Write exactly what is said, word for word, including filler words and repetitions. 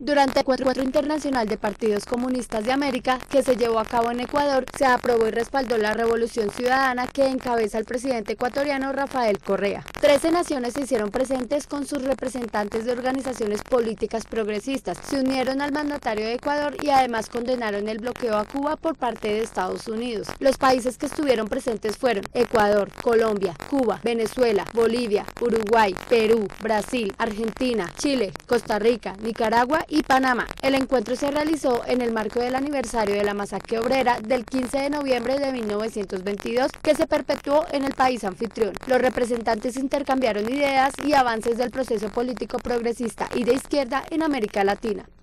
Durante el Encuentro Internacional de Partidos Comunistas de América, que se llevó a cabo en Ecuador, se aprobó y respaldó la Revolución Ciudadana que encabeza el presidente ecuatoriano Rafael Correa. Trece naciones se hicieron presentes con sus representantes de organizaciones políticas progresistas, se unieron al mandatario de Ecuador y además condenaron el bloqueo a Cuba por parte de Estados Unidos. Los países que estuvieron presentes fueron Ecuador, Colombia, Cuba, Venezuela, Bolivia, Uruguay, Perú, Brasil, Argentina, Chile, Costa Rica, Nicaragua y Panamá. El encuentro se realizó en el marco del aniversario de la masacre obrera del quince de noviembre de mil novecientos veintidós que se perpetuó en el país anfitrión. Los representantes intercambiaron ideas y avances del proceso político progresista y de izquierda en América Latina.